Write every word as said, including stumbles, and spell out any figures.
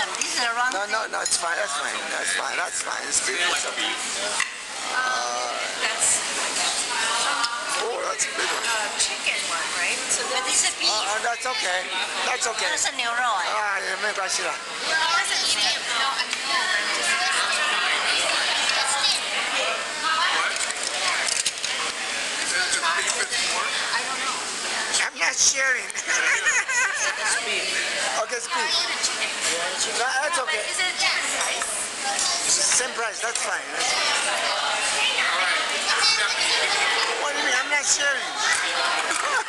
them. This is the wrong No, thing. no, no, it's fine. That's fine. That's fine. That's fine. It's beef. Like a beef. Um, that's Oh, that's a big one. a chicken one, right? So But this is beef. Uh, uh, that's okay. That's okay. 这是牛肉哎。 啊，也没关系啦。 doesn't mean it. No, I know. I'm just. Is it beef and pork? I don't know. I'm not sharing. It's beef. Okay, it's beef. No, that's But okay. is it different price? Same price. That's fine. That's fine. All right. What do you mean? I'm not sharing.